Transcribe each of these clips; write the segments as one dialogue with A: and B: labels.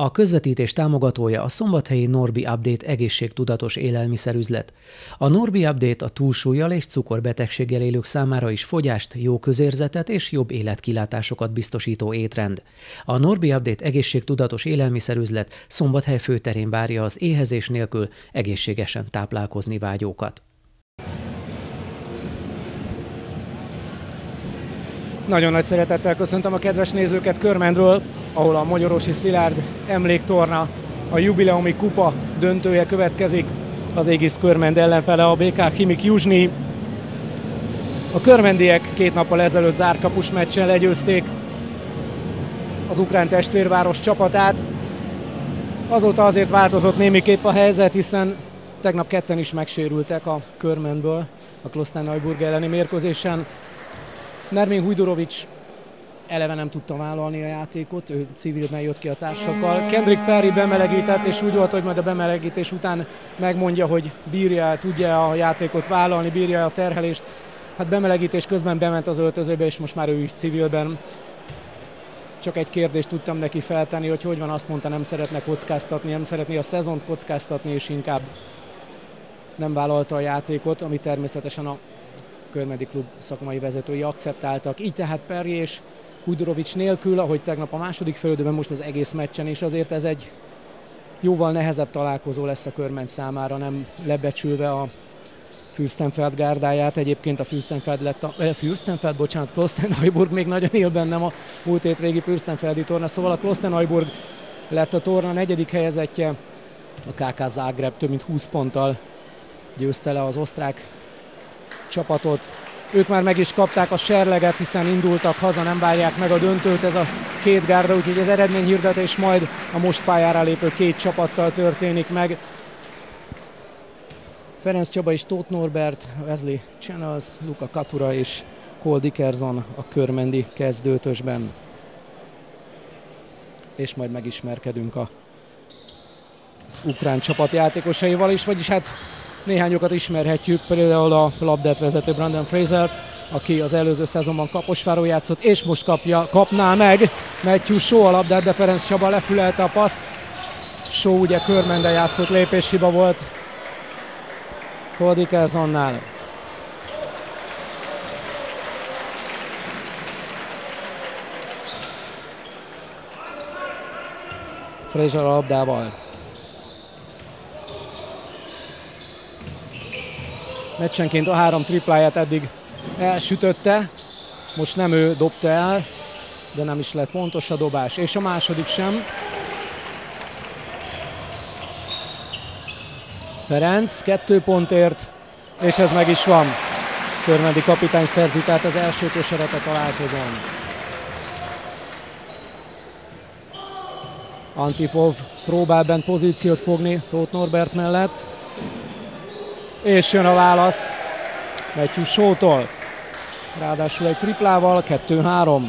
A: A közvetítés támogatója a szombathelyi Norbi Update egészségtudatos élelmiszerüzlet. A Norbi Update a túlsúllyal és cukorbetegséggel élők számára is fogyást, jó közérzetet és jobb életkilátásokat biztosító étrend. A Norbi Update egészségtudatos élelmiszerüzlet Szombathely főterén várja az éhezés nélkül egészségesen táplálkozni vágyókat.
B: Nagyon nagy szeretettel köszöntöm a kedves nézőket Körmendről, ahol a Magyarósi Szilárd emléktorna, a jubileumi kupa döntője következik. Az Aegis Körmend ellenfele a BK Chimik Juzsnyi. A körmendiek 2 nappal ezelőtt zárkapus meccsen legyőzték az ukrán testvérváros csapatát. Azóta azért változott némiképp a helyzet, hiszen tegnap ketten is megsérültek a Körmendből a Klosterneuburg elleni mérkőzésen. Nermin Hujdurovics eleve nem tudta vállalni a játékot, ő civilben jött ki a társakkal. Kendrick Perry bemelegített, és úgy volt, hogy majd a bemelegítés után megmondja, hogy bírja, tudja a játékot vállalni, bírja a terhelést. Hát bemelegítés közben bement az öltözőbe, és most már ő is civilben. Csak egy kérdést tudtam neki feltenni, hogy van, azt mondta, nem szeretne kockáztatni, nem szeretné a szezont kockáztatni, és inkább nem vállalta a játékot, ami természetesen a Körmendi klub szakmai vezetői akceptáltak. Így tehát Perry és Hujdurovics nélkül, ahogy tegnap a második félidőben, most az egész meccsen is, azért ez egy jóval nehezebb találkozó lesz a Körmend számára, nem lebecsülve a Fürstenfeld gárdáját. Egyébként a Klosterneuburg még nagyon él bennem a múlt hétvégi Fürstenfeldi torna, szóval a Klosterneuburg lett a torna 4. helyezettje, a KK Zágráb több mint 20 ponttal győzte le az osztrák csapatot. Ők már meg is kapták a serleget, hiszen indultak haza, nem várják meg a döntőt ez a 2 gárda, úgyhogy az eredményhirdetés majd a most pályára lépő 2 csapattal történik meg. Ferenc Csaba és Tóth Norbert, Wesley Channels, Luca Katura és Cole Dickerson a körmendi kezdőtösben. És majd megismerkedünk az ukrán csapat játékosaival is, vagyis hát néhányokat ismerhetjük, például a labdát vezető Brandon Fraser, aki az előző szezonban Kaposváron játszott, és most kapná meg Matthew Shaw a labdát, de Ferenc Csaba lefülelte a paszt. Shaw ugye Körmenden játszott, lépéshiba volt Cole Dickersonnál. Fraser a labdával. Meccsenként a 3 tripláját eddig elsütötte, most nem ő dobta el, de nem is lett pontos a dobás, és a második sem. Ferenc 2 pontért, és ez meg is van. Körmendi kapitány szerzi tehát az első kosarat a találkozón. Antipov próbál bent pozíciót fogni Tóth Norbert mellett. És jön a válasz Matthew Shaw-tól. Ráadásul egy triplával, 2-3.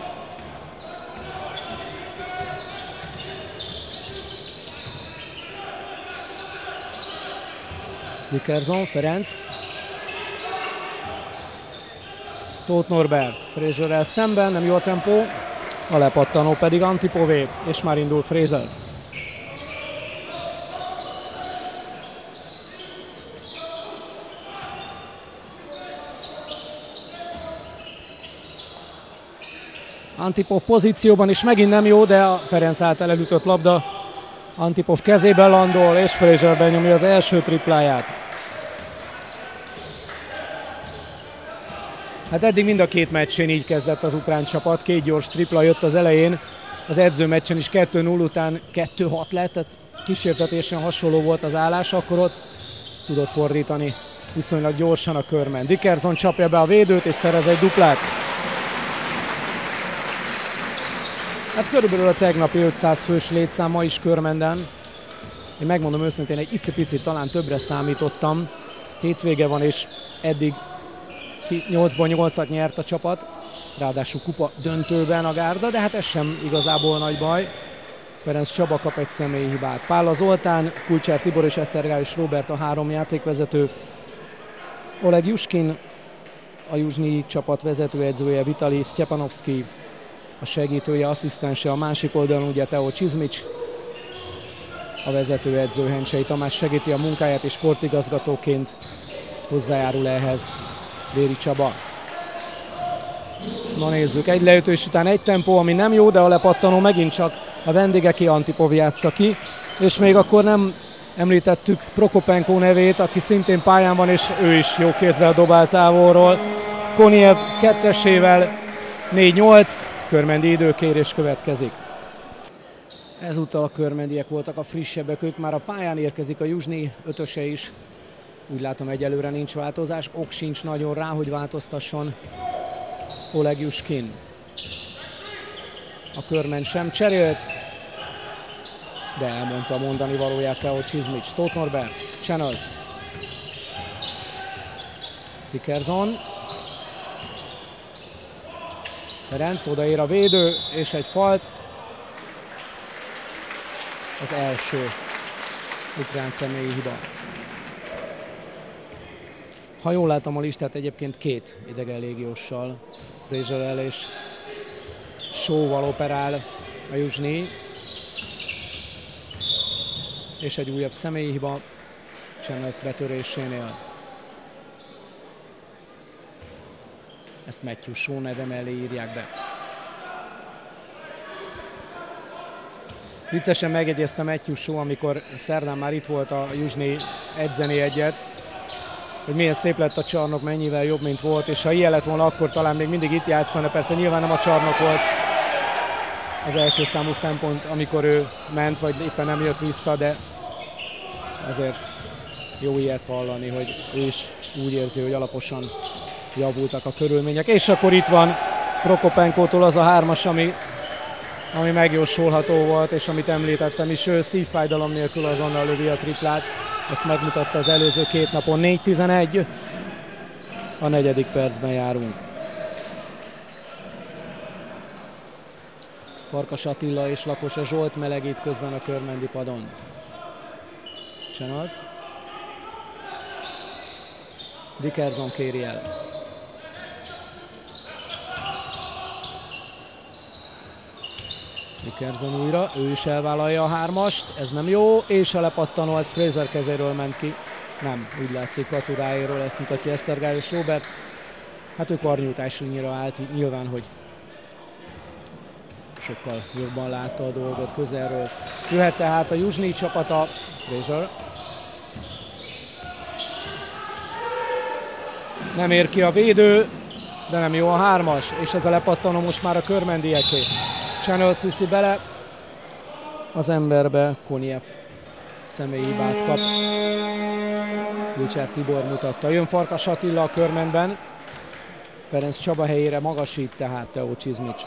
B: Dickerson, Ferenc. Tóth Norbert Fraserrel szemben, nem jó a tempó. A lepattanó pedig Antipové, és már indul Fraser. Antipov pozícióban is megint nem jó, de a Ferenc által elütött labda Antipov kezében landol, és Fraser benyomja az első tripláját. Hát eddig mind a 2 meccsén így kezdett az ukrán csapat, 2 gyors tripla jött az elején, az edzőmeccsen is 2-0 után 2-6 lett, tehát kísértetésen hasonló volt az állás, akkor ott tudott fordítani viszonylag gyorsan a Körmend. Dickerson csapja be a védőt és szerez egy duplát. Hát körülbelül a tegnapi 500 fős létszám ma is Körmenden. Én megmondom őszintén, egy icipicit talán többre számítottam. Hétvége van, és eddig 8-ból 8-at nyert a csapat. Ráadásul kupa döntőben a gárda, de hát ez sem igazából nagy baj. Ferenc Csaba kap egy személyi hibát. Pálla Zoltán, Kulcsár Tibor és Esztergályos Róbert a 3 játékvezető. Oleg Juskin, a Juzsnyi csapat vezetőedzője, Vitali Sztyepanovszky, a segítője, asszisztense, a másik oldalon ugye Teo Csizmics, a vezetőedző Hencsei Tamás segíti a munkáját, és sportigazgatóként hozzájárul ehhez Véri Csaba. Na nézzük, egy leütős után egy tempó, ami nem jó, de a lepattanó megint csak a vendégeké, Antipov játsza ki, és még akkor nem említettük Prokopenko nevét, aki szintén pályán van, és ő is jó kézzel dobál távolról. Koniev kettesével 4-8, körmendi időkérés következik. Ezúttal a körmendiek voltak a frissebbek, ők már a pályán érkezik, a Juzsnyi ötöse is. Úgy látom, egyelőre nincs változás, ok sincs nagyon rá, hogy változtasson Oleg Juskin. A körmend sem cserélt, de elmondta mondani valóját Teo Csizmics. Tóth Norbert, Channels. Dickerson. Ferenc, odaér a védő, és egy falt. Az első ukrán személyi hiba. Ha jól látom a listát, egyébként két idegen légióssal, Fraserrel és Shaw-val operál a Juzsnyi. És egy újabb személyi hiba Channels betörésénél. Ezt Matthew Shaw neve mellé írják be. Viccesen megjegyezte Matthew Shaw, amikor szerdán már itt volt a Juzsnyi edzeni egyet, hogy milyen szép lett a csarnok, mennyivel jobb, mint volt, és ha ilyen lett volna, akkor talán még mindig itt játszana. Persze nyilván nem a csarnok volt az első számú szempont, amikor ő ment, vagy éppen nem jött vissza, de azért jó ilyet hallani, hogy ő is úgy érzi, hogy alaposan javultak a körülmények. És akkor itt van Prokopenkótól az a hármas, ami megjósolható volt, és amit említettem is, ő szívfájdalom nélkül azonnal lövi a triplát. Ezt megmutatta az előző két napon. 4-11, a negyedik percben járunk. Farkas Attila és Lakosa Zsolt melegít közben a körmendi padon. Channels. Dickerson kéri el. Dickerson újra, ő is elvállalja a hármast, ez nem jó, és a lepattanó az Fraser kezéről ment ki. Nem, úgy látszik Katuráéről, ezt mutatja Esztergályos Róbert. Hát ő karnyújtásnyira állt, nyilván, hogy sokkal jobban látta a dolgot közelről. Jöhet tehát a Juzsnyi csapata, Fraser. Nem ér ki a védő, de nem jó a hármas, és ez a lepattanó most már a körmendieké. Channels viszi bele az emberbe, Koniev személyi hibát kap. Kulcsár Tibor mutatta. Jön Farkas Attila a körmendben. Ferenc Csaba helyére magasít tehát Teo Csizmics.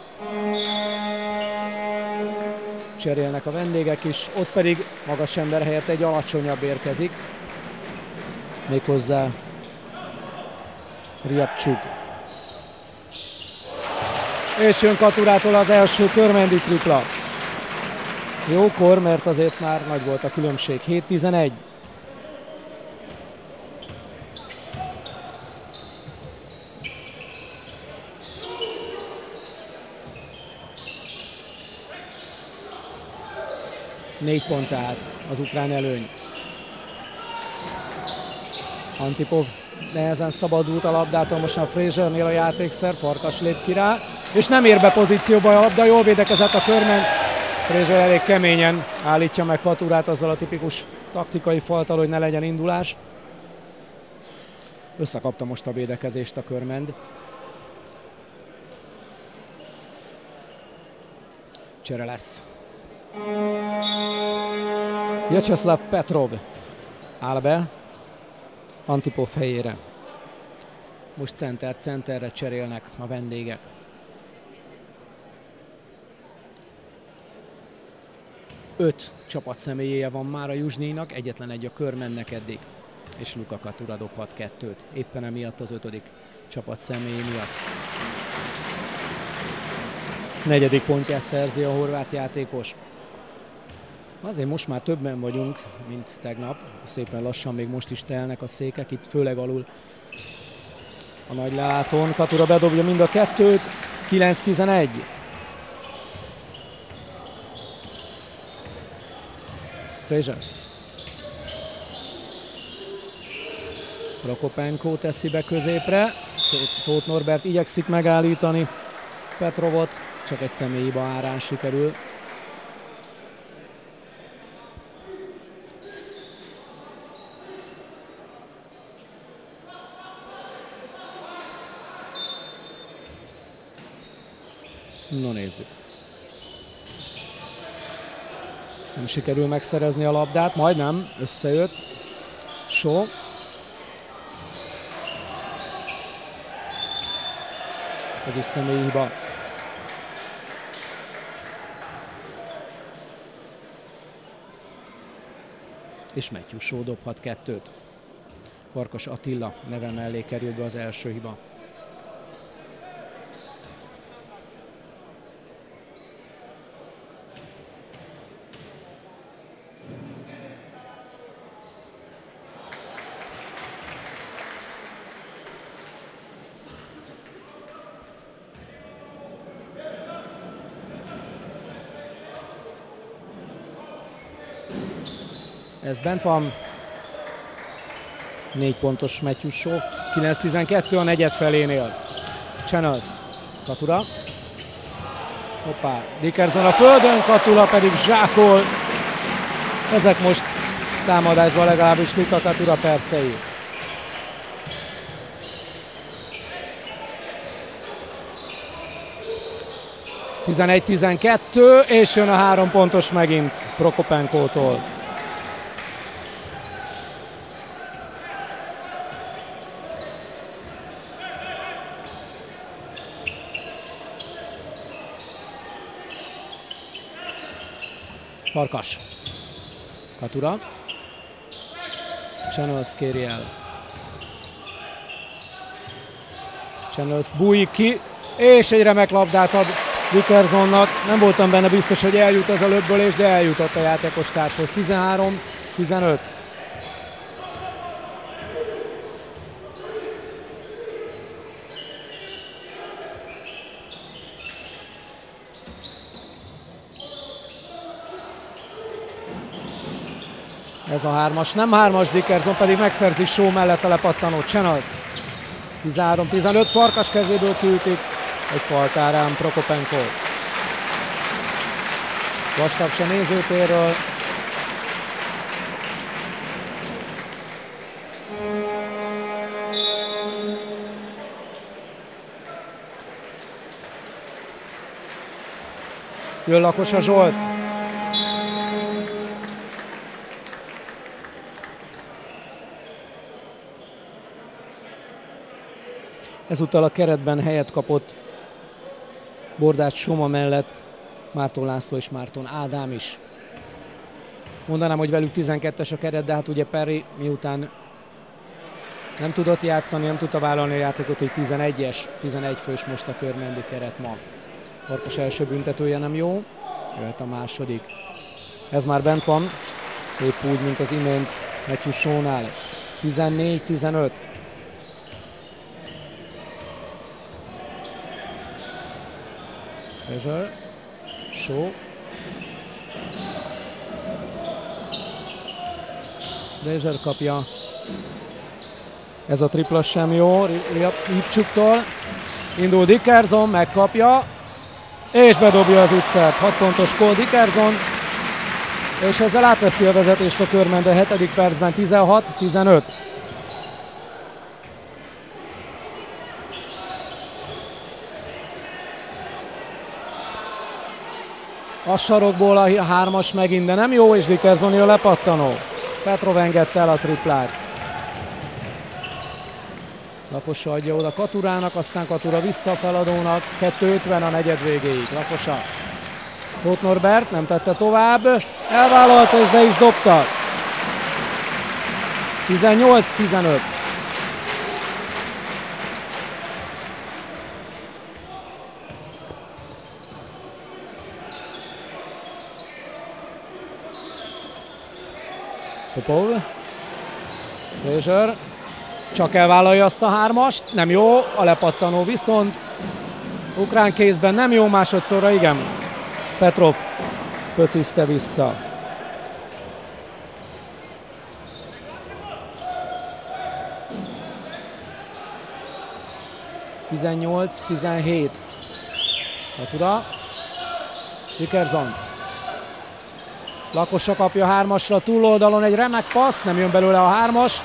B: Cserélnek a vendégek is, ott pedig magas ember helyett egy alacsonyabb érkezik. Méghozzá Riabcsuk. És jön Katurától az első körmendi tripla. Jókor, mert azért már nagy volt a különbség. 7-11. Négy pont tehát az ukrán előny. Antipov nehezen szabadult a labdától, most a Frasernél a játékszer, Farkas lép ki rá, és nem ér be pozícióba a labda, jól védekezett a körmend. Fraser elég keményen állítja meg Katurát azzal a tipikus taktikai faltal, hogy ne legyen indulás. Összekapta most a védekezést a körmend. Csere lesz. Vyacheslav Petrov áll be Antipov helyére. Most centerre cserélnek a vendégek. Öt csapat személyéje van már a Juzsnyinak, egyetlen egy a körmendnek eddig, és Luka Katura dobhat kettőt, éppen emiatt az ötödik csapat személyi miatt. Negyedik pontját szerzi a horvát játékos. Azért most már többen vagyunk, mint tegnap. Szépen lassan még most is telnek a székek, itt főleg alul a nagy lelátón. Katura bedobja mind a kettőt, 9-11. Fraser. Prokopenko teszi be középre. Tóth Norbert igyekszik megállítani Petrovot, csak egy személyhiba árán sikerül. No, nézzük. Nem sikerül megszerezni a labdát, majdnem összejött. Shaw. Ez is személyi hiba. És Matthew Shaw dobhat 2-t. Farkas Attila neve mellé kerül be az első hiba. Ez bent van. 4 pontos Matthew Shaw. 9-12 a negyed felénél. Channels. Katula. Hoppá. Dickerson a földön, Katula pedig zsákol. Ezek most támadásban legalábbis Luka Katula percei. (11-12) és jön a 3 pontos megint Prokopenkótól. Farkas. Katula. Channels kéri el. Channels bújik ki, és egy remek labdát ad Dickersonnak. Nem voltam benne biztos, hogy eljut ez a löbbölés, de eljutott a játékostárshoz. 13-15. Ez a 3-as, nem 3-as, Dickerson pedig megszerzi Shaw mellett a lepattanó. Channels. 13-15, Farkas kezéből kiütik. Egy faltárán Prokopenko. Vastaps a nézőtérről. Jön Lakosa Zsolt. Ezúttal a keretben helyet kapott Bordács Soma mellett Márton László és Márton Ádám is. Mondanám, hogy velük 12-es a keret, de hát ugye Perry miután nem tudott játszani, nem tudta vállalni a játékot, hogy 11-es, 11 fős most a körmendi keret ma. Farkas első büntetője nem jó, jöhet a második. Ez már bent van, épp úgy, mint az imént Matthew Shawnál. 14-15. Fraser, Shaw. Fraser kapja. Ez a tripla sem jó, Ripcsuktól. Indul Dickerson, megkapja. És bedobja az ügyszert. 6 pontos Cole Dickerson. És ezzel átveszi a vezetést a körmende 7. percben 16-15. A sarokból a 3-as megint, de nem jó, és Dickerson a lepattanó. Petrov engedte el a triplát. Lakosa adja oda Katurának, aztán Katura vissza a feladónak. 2:50 a negyed végéig. Lakosa. Tóth Norbert nem tette tovább. Elvállalta és be is dobta. 18-15. Popov. Fraser. Csak elvállalja azt a 3-ast. Nem jó. A lepattanó viszont. Ukrán kézben nem jó, másodszorra igen. Petrov pöciszte vissza. 18-17. Katura. Dickerson. Lakossa kapja hármasra, túloldalon egy remek passz, nem jön belőle a hármas.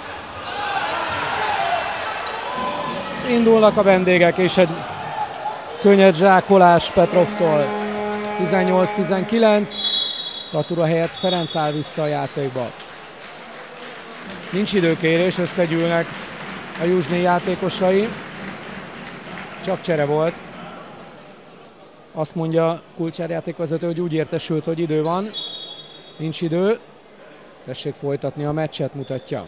B: Indulnak a vendégek, és egy könnyed zsákolás Petrovtól. 18-19. Katura helyett Ferenc áll vissza a játékba. Nincs időkérés, összegyűlnek a Juzsnyi játékosai. Csak csere volt. Azt mondja kulcsárjátékvezető, hogy úgy értesült, hogy idő van. Nincs idő. Tessék folytatni a meccset, mutatja.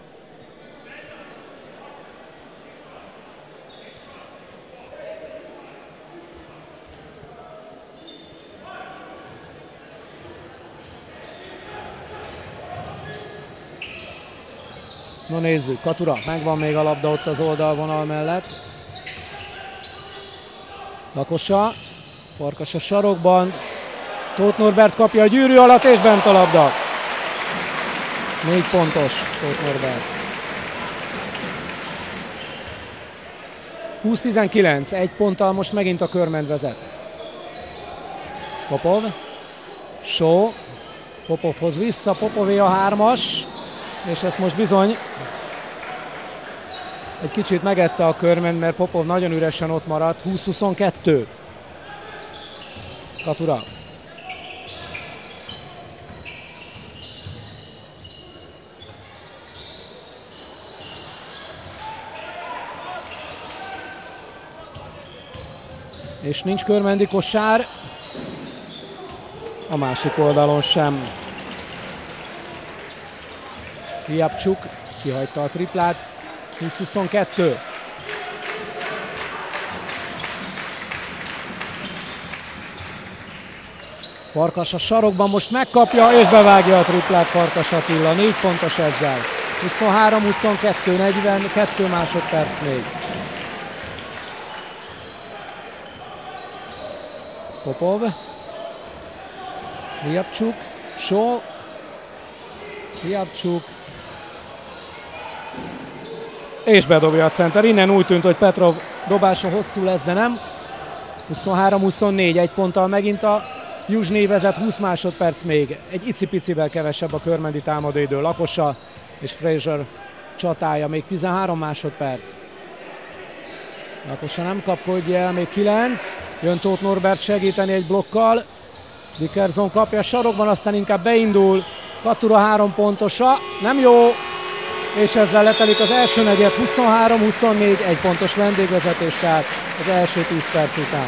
B: No nézzük, Katura, megvan még a labda ott az oldalvonal mellett. Lakossa, Farkas a sarokban. Tóth Norbert kapja a gyűrű alatt, és bent a labda. 4 pontos Tóth Norbert. 20-19, 1 ponttal most megint a Körmend vezet. Popov, Shaw, Popovhoz vissza, Popové a hármas, és ezt most bizony egy kicsit megette a Körmend, mert Popov nagyon üresen ott maradt. 20-22. Katura. És nincs körmendi kosár, a másik oldalon sem. Riabcsuk kihagyta a triplát, 20-22. Farkas a sarokban most megkapja, és bevágja a triplát Farkas Attila, 4 pontos ezzel. 23-22, 42 másodperc még. Popov, Riabcsuk, Shaw, Riabcsuk, és bedobja a center. Innen úgy tűnt, hogy Petrov dobása hosszú lesz, de nem. 23-24, 1 ponttal megint a Juzsnyi vezet, 20 másodperc még. Egy icipicivel kevesebb a körmendi támadóidő. Lakossa és Fraser csatája, még 13 másodperc. Lakossa nem kapkodja el, még 9. Jön Tóth Norbert segíteni egy blokkal. Dickerson kapja a sarokban, aztán inkább beindul. Katura 3 pontosa, nem jó. És ezzel letelik az első negyed, 23-24, 1 pontos vendégvezetés, tehát az első 10 perc után.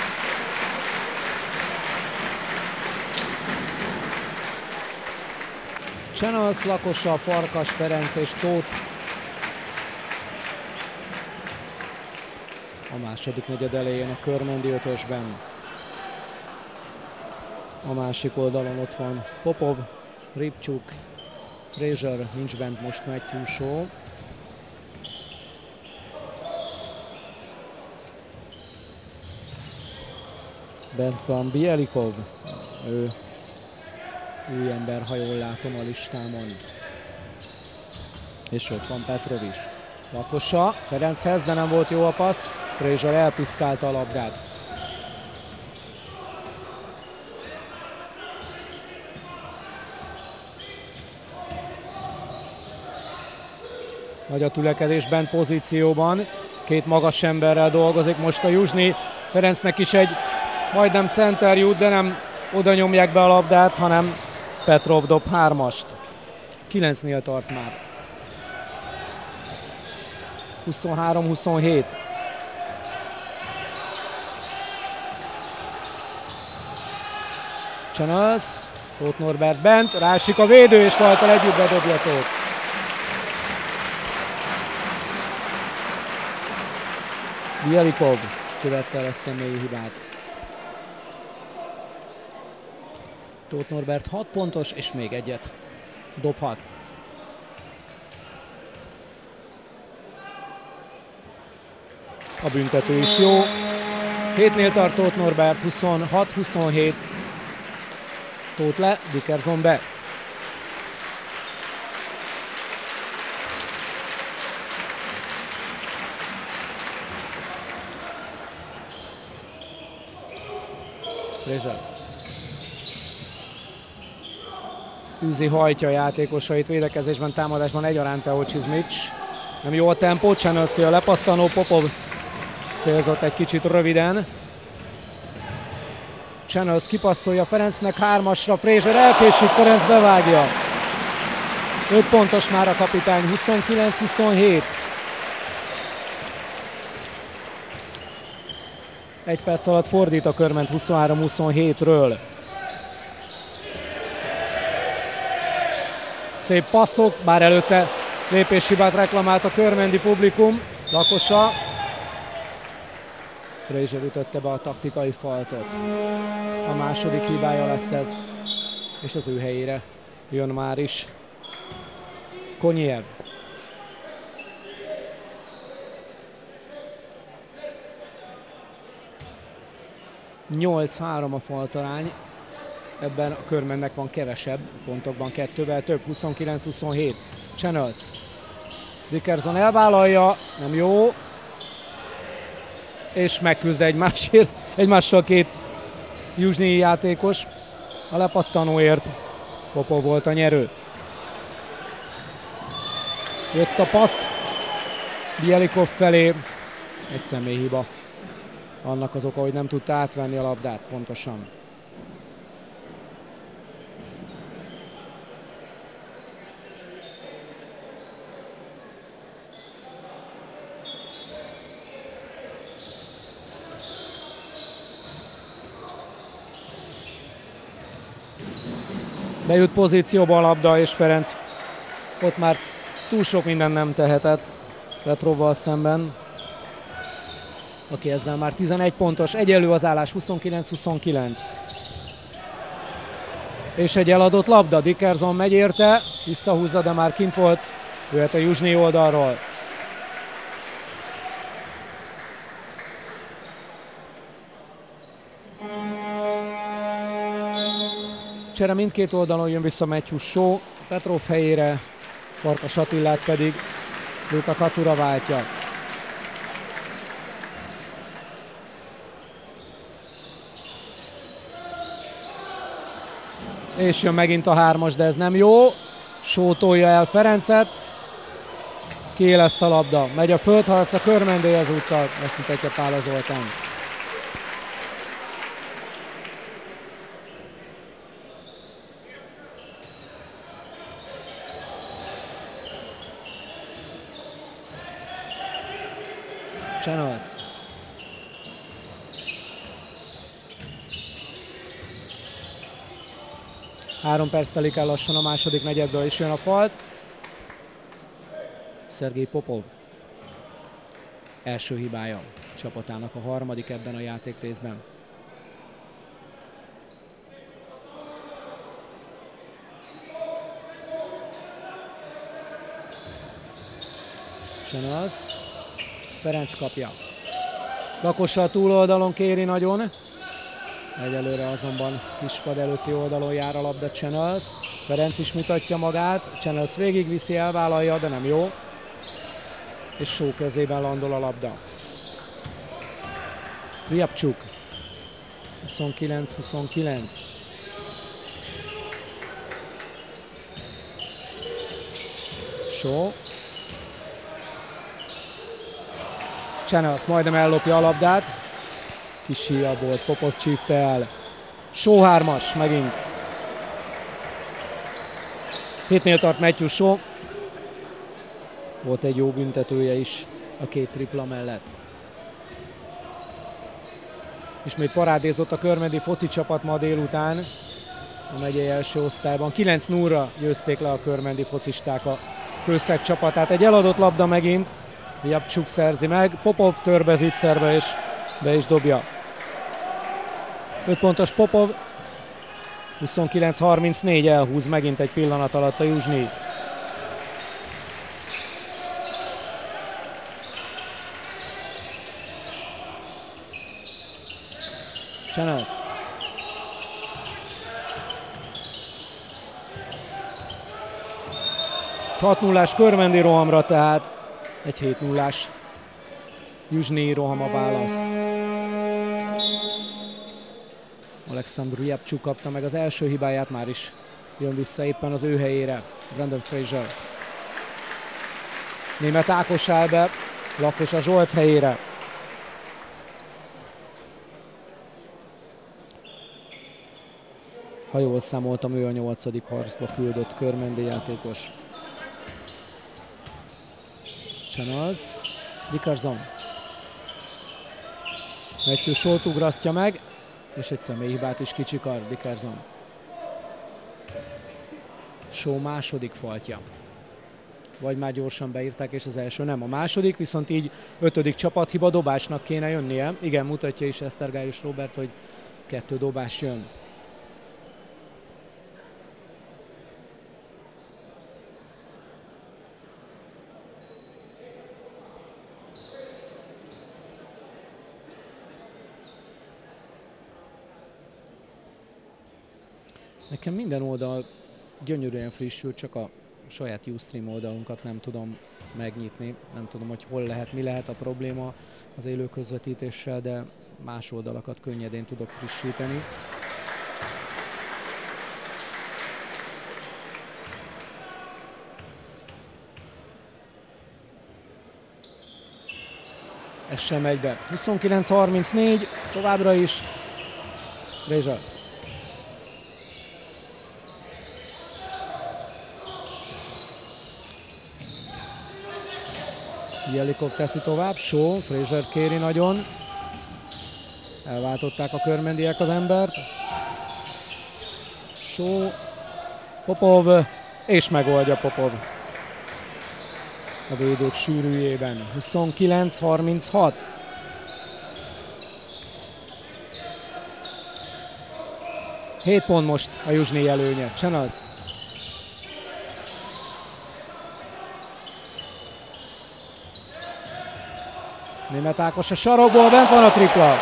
B: Channels, Lakossa, Farkas, Ferenc és Tóth. A második negyed elején a körmendi ötösben. A másik oldalon ott van Popov, Riabcsuk, Fraser, nincs bent most Matthew Shaw. Bent van Bielikov, ő új ember, ha jól látom a listámon. És ott van Petrov is. Lakossa Ferenchez, de nem volt jó a passz. Fraser elpiszkálta a labdát. Nagy a tülekedés bent pozícióban. Két magas emberrel dolgozik most a Juzsnyi. Ferencnek is egy majdnem center jut, de nem oda nyomják be a labdát, hanem Petrov dob 3-ast. 9-nél tart már. 23-27. Channels, Tóth Norbert bent, rásik a védő, és Valtal együtt bedobja Tóth. Bielikov követte el a személyi hibát. Tóth Norbert 6 pontos, és még egyet dobhat. A büntető is jó. 7-nél tart Tóth Norbert, 26-27. Tóth le, Dickerson be. Fraser. Űzi, hajtja a játékosait védekezésben, támadásban egyaránt Teo Csizmics. Nem jó a tempó, Channelsy a lepattanó, Popov célzott egy kicsit röviden. Channels kipasszolja Ferencnek, 3-asra, Fraser elkésik, Ferenc bevágja. 5 pontos már a kapitány, 29-27. Egy perc alatt fordít a Körment 23-27-ről. Szép passzok, bár előtte lépéshibát reklamált a körmendi publikum. Lakosa. Fraser ütötte be a taktikai faltot. A második hibája lesz ez, és az ő helyére jön már is Konyev. (8-3) a faltarány. Ebben a Körmennek van kevesebb, pontokban 2-vel több, 29-27. Channels. Dickerson elvállalja, nem jó. És megküzd egymással két Juzsnyi játékos. A lepattanóért Popov volt a nyerő. Jött a passz Bielikov felé. Egy személyhiba. Annak az oka, hogy nem tudta átvenni a labdát pontosan. Bejut pozícióba a labda, és Ferenc ott már túl sok minden nem tehetett Petrovval szemben, aki ezzel már 11 pontos, egyenlő az állás, 29-29. És egy eladott labda, Dickerson megy érte, visszahúzza, de már kint volt, jöhet a Juzsnyi oldalról. Csere mindkét oldalon jön vissza Matthew Shaw, Petrov helyére, Farkas Attilát pedig Luka Katura váltja. És jön megint a 3-as, de ez nem jó. Shaw tolja el Ferencet. Ki lesz a labda? Megy a földharc a Körmendé ezúttal, ezt mutatja Pála Zoltán. Channels. Három perc telik el lassan a második negyedből, is jön a falt. Szergej Popov. Első hibája csapatának, a harmadik ebben a játékrészben. Channels. Ferenc kapja. Lakosa a túloldalon kéri nagyon. Egyelőre azonban kispad előtti oldalon jár a labda Channels. Ferenc is mutatja magát. Channels végigviszi, elvállalja, de nem jó. És Shaw kezében landol a labda. Riabcsuk. 29-29. Shaw. Channels majdnem ellopja a labdát. Kis híja volt, Popov csípte el. Shaw 3-as megint. 7-nél tart Matthew Shaw. Volt egy jó büntetője is a két tripla mellett. Ismét parádézott a körmendi foci csapat ma délután a megyei első osztályban. 9-0-ra győzték le a körmendi focisták a Kőszeg csapatát. Egy eladott labda megint. Riabcsuk szerzi meg, Popov törbe zicserbe és be is dobja. 5 pontos Popov, 29-34, elhúz megint egy pillanat alatt a Juzsnyi. Channels. Egy 6-0-ás körmendi rohamra, tehát egy 7-0-ás Juzsnyi roham a válasz. Alexandru Jepcsuk kapta meg az első hibáját, már is jön vissza éppen az ő helyére Brandon Fraser. Németh Ákos áll be Lakosa Zsolt helyére. Ha jól számoltam, ő a 8. harcba küldött körmendi játékos. Channels, Dickerson. Matthew Salt ugrasztja meg, és egy személyhibát is kicsikar Dickerson. Shaw második faltja. Vagy már gyorsan beírták, és az első nem. A második, viszont így 5. csapathiba, dobásnak kéne jönnie. Igen, mutatja is Esztergályos Róbert, hogy 2 dobás jön. Nekem minden oldal gyönyörűen frissül, csak a saját Ustream oldalunkat nem tudom megnyitni. Nem tudom, hogy hol lehet, mi lehet a probléma az élő közvetítéssel, de más oldalakat könnyedén tudok frissíteni. Ez sem megy be. 29-34, továbbra is. Fraser. Jelikov teszi tovább, Shaw, Fraser kéri nagyon. Elváltották a körmendiek az embert. Shaw, Popov, és megoldja Popov. A védők sűrűjében. 29-36. Hét pont most a Juzsnyi előnye. Channels. Németh Ákos a sarokból, bent van a tripla.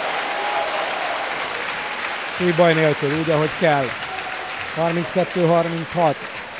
B: Szúj baj nélkül, úgy ahogy kell. 32-36.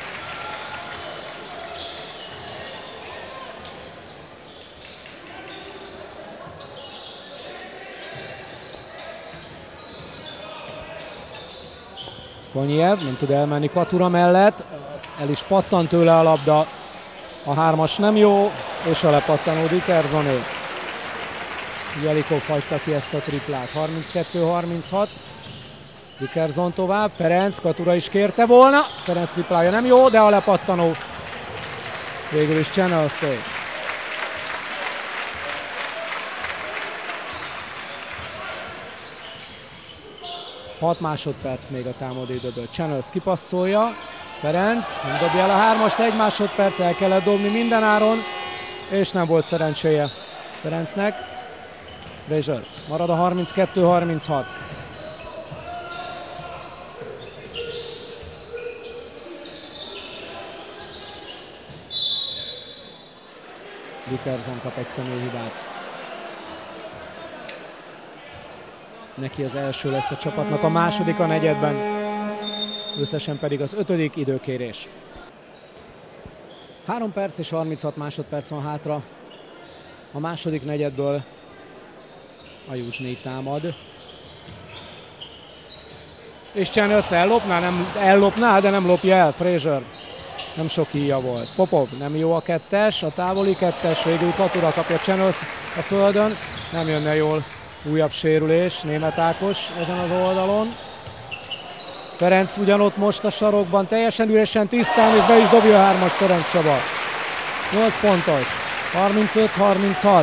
B: Konyev nem tud elmenni Katura mellett. El is pattan tőle a labda. A 3-as nem jó, és a lepattanó Dickersoné. Jelikov hagyta ki ezt a triplát. 32-36. Dickerson tovább. Ferenc, Katura is kérte volna. Ferenc triplája nem jó, de a lepattanó végül is Channelsé. Hat másodperc még a támadó időből. Channels kipasszolja. Ferenc nem dobja el a 3-ast, 1 másodperc, el kellett dobni mindenáron, és nem volt szerencséje Ferencnek. Fraser marad a 32-36. Dickerson kap egy személyhibát. Neki az első lesz a csapatnak, a második a negyedben. Összesen pedig az 5. időkérés. 3 perc és 36 másodperc van hátra a második negyedből. A Juzsnyi támad. És Channels ellopná, de nem lopja el. Fraser. Nem sok híja volt. Popov nem jó a 2-es, a távoli 2-es, végül Katura kapja Channels a földön. Nem jönne jól. Újabb sérülés, Németh Ákos ezen az oldalon. Ferenc ugyanott most a sarokban, teljesen üresen, tisztán, és be is dobja a 3-as Ferenc Csaba. 8 pontos. 35-36.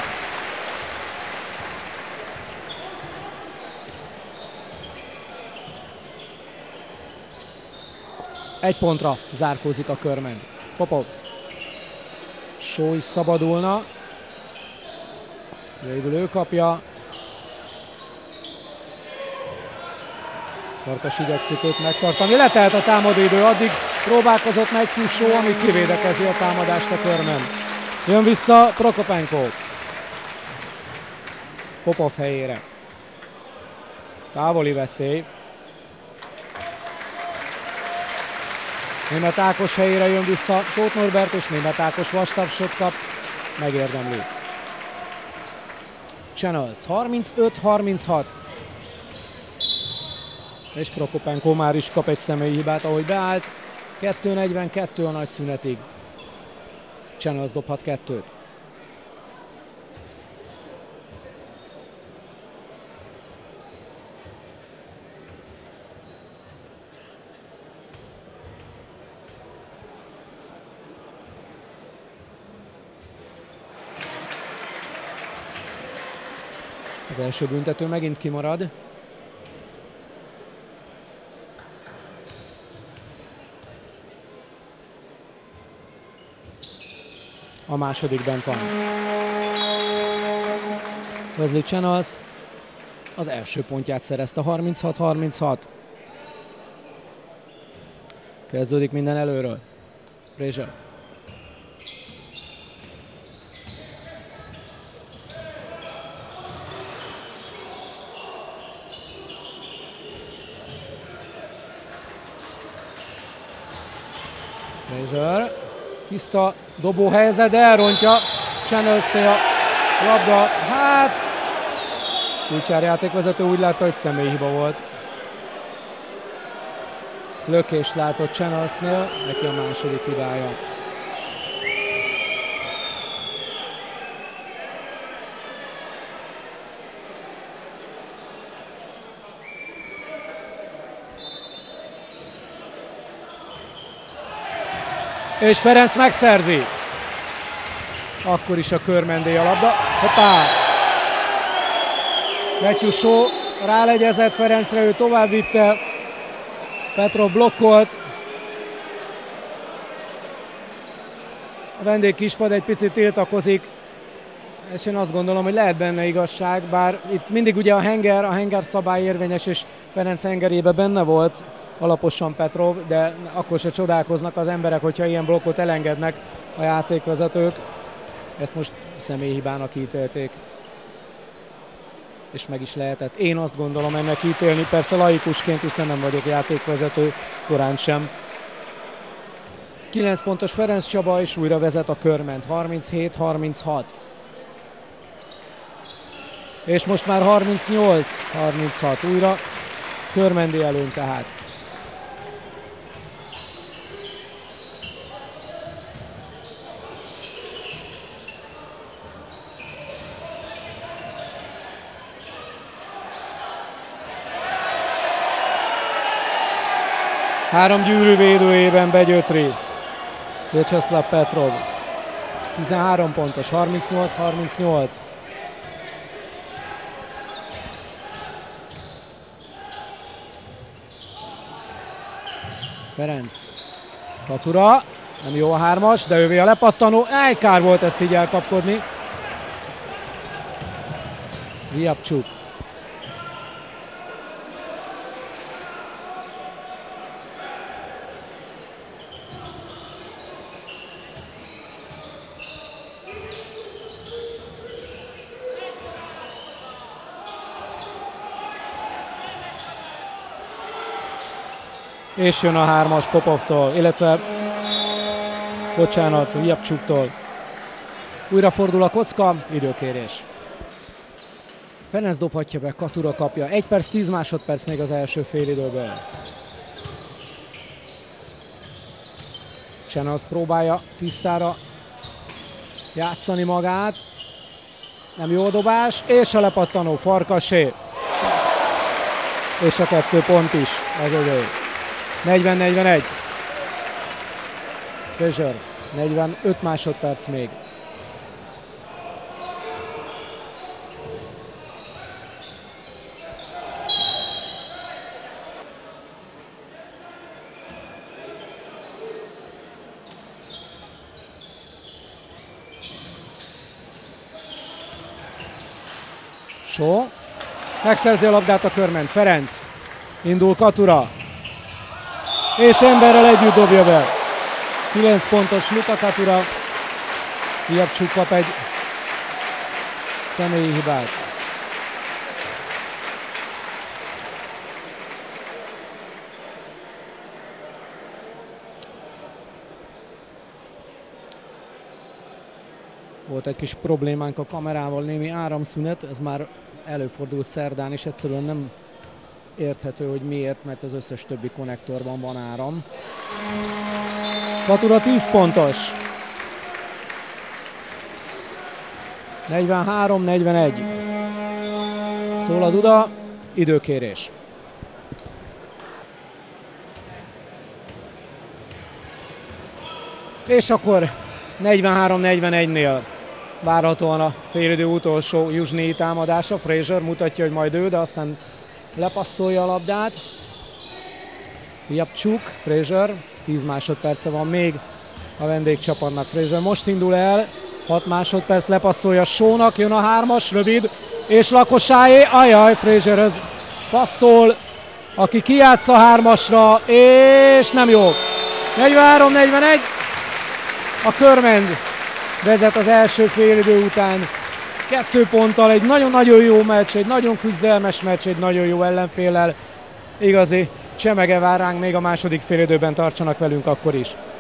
B: Egy pontra zárkózik a körmend. Popov. Shaw is szabadulna. Végül ő kapja. Farkas igyekszik őt megtartani. Letelt a támadóidő, addig próbálkozott Matthew Shaw, ami kivédekezi a támadást a körmend. Jön vissza Prokopenko. Popov helyére. Távoli veszély. Németh Ákos helyére jön vissza Tóth Norbert, és Németh Ákos vastapsot kap. Megérdemli. Channels 35-36. És Prokopenko már is kap egy személyi hibát, ahogy beállt. 2:42 a nagy szünetig. Channels dobhat 2-t. Az első büntető megint kimarad. A második bent van. Wesley Channels az első pontját szerezte, 36-36. Kezdődik minden előről. Fraser. Fraser. Tiszta dobóhelyzet, de elrontja Channels-é a labda. Hát, Kulcsár játékvezető úgy látta, hogy személyhiba volt. Lökést látott Channelsnél, neki a második hibája. És Ferenc megszerzi. Akkor is a körmendé a labda. Hoppá! Matthew Shaw rálegyezett Ferencre, ő tovább vitte. Petrov blokkolt. A vendég kispad egy picit tiltakozik. És én azt gondolom, hogy lehet benne igazság, bár itt mindig ugye a henger szabály érvényes, és Ferenc hengerében benne volt alaposan Petrov, de akkor se csodálkoznak az emberek, hogyha ilyen blokkot elengednek a játékvezetők. Ezt most személyhibának ítélték. És meg is lehetett. Én azt gondolom ennek ítélni, persze laikusként, hiszen nem vagyok játékvezető, korán sem. 9 pontos Ferenc Csaba, és újra vezet a Körment, 37-36. És most már 38-36, újra Körmendi előny tehát. Három gyűrűvédőjében begyötri Vyacheslav Petrov. 13 pontos, 38-38. Ferenc. Katura. Nem jó a hármas, de ővé a lepattanó. Kár volt ezt így elkapkodni. Riabcsuk. És jön a hármas Popovtól, illetve, bocsánat, Riabcsuktól. Újra fordul a kocka, időkérés. Ferenc dobhatja be, Katura kapja. 1 perc, 10 másodperc még az első félidőből. Channels próbálja tisztára játszani magát. Nem jó dobás, és a lepattanó Farkasé. És a 2 pont is az övé. 40-41. Fraser, 45 másodperc még. Shaw. Megszerzi a labdát a Körment. Ferenc. Indul Katura. És emberrel együtt dobja be. 9 pontos Luka Katura. Riabcsuk kap egy személyi hibát. Volt egy kis problémánk a kamerával, némi áramszünet, ez már előfordult szerdán, és egyszerűen nem érthető, hogy miért, mert az összes többi konnektorban van áram. Patura 10 pontos. 43-41. Szól a duda, időkérés. És akkor 43-41-nél várhatóan a félidő utolsó Juzsnyi támadása. Fraser mutatja, hogy majd ő, de aztán lepasszolja a labdát. Japcsuk, Fraser, 10 másodperce van még a vendégcsapatnak. Fraser most indul el, 6 másodperc, lepasszolja Sónak, jön a 3-as, rövid, és Lakosáé, ajaj, Fraserhez passzol, aki kijátsza 3-asra, és nem jó. 43-41, a Körmend vezet az első félidő után 2 ponttal, egy nagyon-nagyon jó meccs, egy nagyon küzdelmes meccs, egy nagyon jó ellenféllel. Igazi csemege vár ránk, még a második félidőben, tartsanak velünk akkor is.